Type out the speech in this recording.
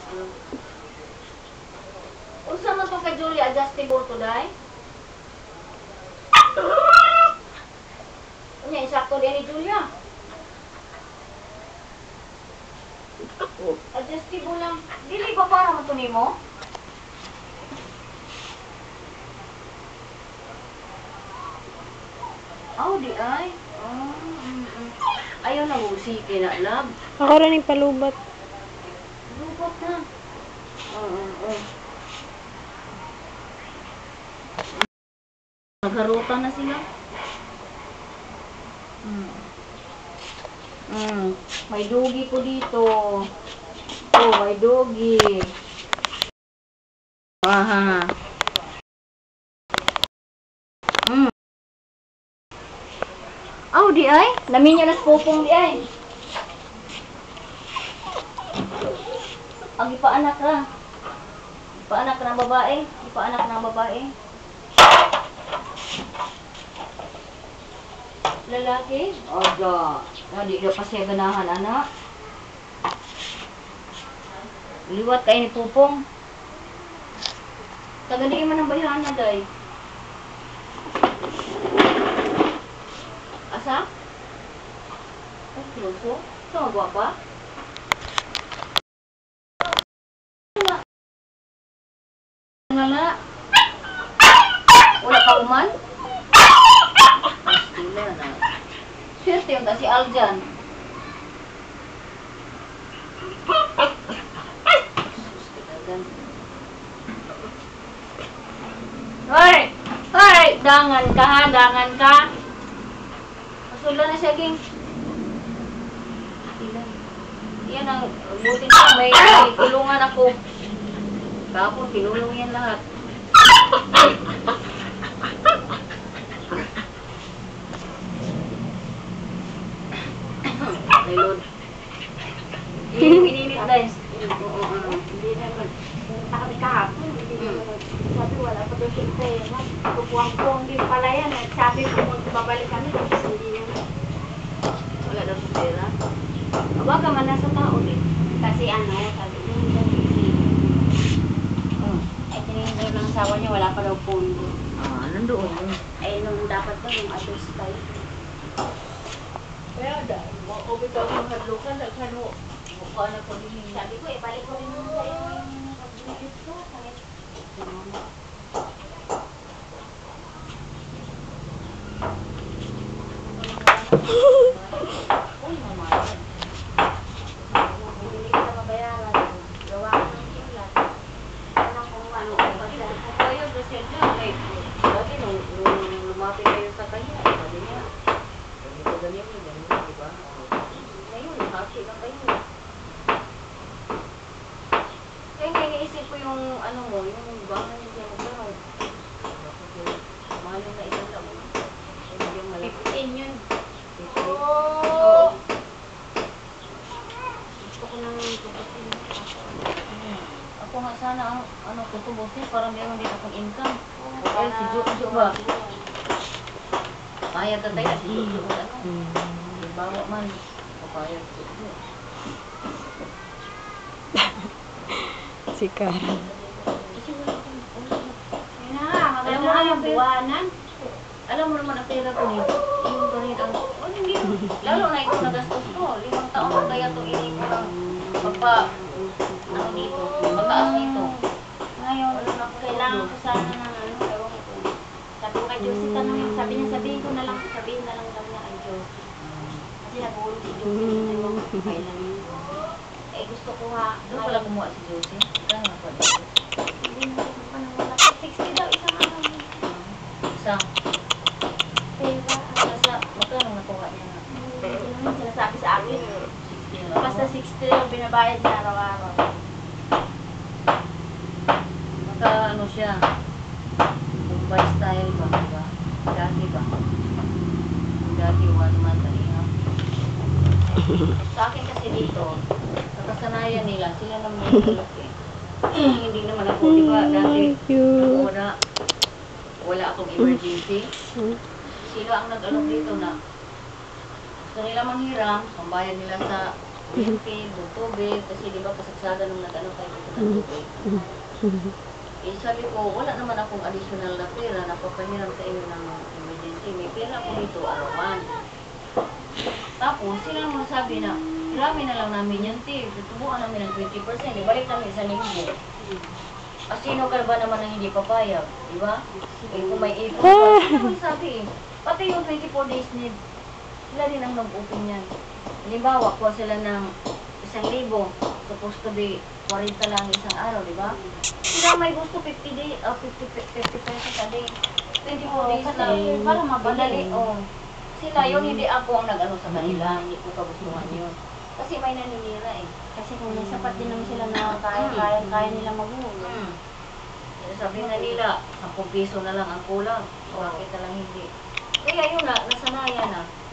Unsa man to kay Julia adjustable to day? Unya insakto din ni Julia. Adjustable lang. Dili ba para mo to nimo? Oh, di ay. Ayaw na musiki na, love. Ako rin yung palubat. Lubat na. Nagharutan na sila. May dugi ko dito. Oh, may dugi. Aha. Oh, di ay. Namin niya nas pupong di ay. Ang ipaanak ka. Ipaanak ng babae. Ipaanak ng babae. Lalaki? Oda. Hindi na pa siya ganahan, anak. Liwat kayo ni Pupong. Tagadiin man ang bayhan na, day. Asa? Ay, kiluso? Ito magwapa? Nga. Wala ka uman? Swerte yung si Aljan. Hoy! Hoy! Dangan ka ha? Dangan ka? Masula na siya, Ging. Yan ang buti na may kulungan ako. Kapon, tinulong yan lahat. Lord. Ininit guys. Hindi naman. Punta kami kahapon. Sabi wala pa doon sa kupuang-puang din pala yan. Sabi ko babalik kami. Hindi naman. Wala daw sa pera. Aba ka man nasa tao din. Kasi ano, sabi ko ay tinigil ng asawa niya, wala pa daw pondo. Nandoon. Ay nung dapat daw yung others tayo. Kaya dahil mo, o bitaw ng hadlukan, nagkano, mukha na po din. Sabi ko, balik ko rin naman sa'yo yung pag-video ko. Sakit. Uy, mama. Hindi ka na mabayaran. Gawa ko ng sulat. Ano kung ano. Kung kayo, Brazil dyan, eh, dati nung lumapit kayo sa kanya, sabi niya, ganito, diba? Ngayon, happy lang kayo. Kaya nga iniisip ko yung, ano mo, yung bahay niya, pero, mahal yung naisang mo. Yung malaki. 15 yun. Oo. Gusto ko nang tubusin. Ako nga sana, ano, tutubusin, para meron din akong income. Kaya si Jo ba? Payag ka tayo, si Jo, ano? Bawa man, papayag si Jo. Si Karen. Kasi wala akong, Yun na nga, maganda nga yung buwanan. alam mo naman ang pera ko nito. Yung ganit ang, hindi. Lalo na ito nagastos ko. 5 taon ko kaya ito ini ko lang. Ano dito, pagtaas nito. Ngayon, kailangan ko sana ng ano, ewan ko. Sabi ko kay Josie, tanongin, sabi niya, sabihin na lang daw niya kay Josie. Kasi nag-uulog si Josie, ewan ko kailan yun. Eh, gusto ko nga, Doon pala kumuha si Josie. Kaya nga pala. hindi na ko pa nang wala. 60 daw, isang araw. Isang, Pera, magkano nakuha niya na? hindi naman sinasabi sa akin. 60 na Basta ako. 60 yung binabayad niya araw-araw. Maka ano siya, Mumbai style ba? Diba? Dati ba? Dati 1 month and a half. Sa akin kasi dito, sa kasanayan nila, sila naman yung tulog eh. Hindi naman ako, di ba? Dati, wala akong emergency. Sila ang nag-alok dito na gusto nila manghiram, pambayad nila sa kuryente, tubig, kasi di ba kasagsaga nung nag-ano kayo dito ng tubig. Eh sabi ko, wala naman akong additional na pera, napapahiram sa inyo ng emergency. May pera ko dito, arawan. Tapos, sila naman sabi na, grabe na lang namin yan, te. Tutubuan namin ng 20%. Ibalik namin 1,000. Sino ka ba naman ang hindi papayag? Di ba? Eh, kung may ipon pa, sino naman sabi eh. Pati yung 24 days need, sila din ang nag-open yan. Halimbawa, kuha sila ng 1,000. Supposed to be 40 lang isang araw, di ba? Sila may gusto 50 pesos a day. 24 days kasi lang. para mabili. Oh. Sila yun, hindi ako ang nag-ano sa kanila. Hindi ko kagustuhan yun. Kasi may naninira eh. Kasi kung may sapat din naman sila na kaya nila mabuhay. Sabi na nila, 10 piso na lang ang kulang. Bakit na lang hindi? Kaya yun na, nasanayan na.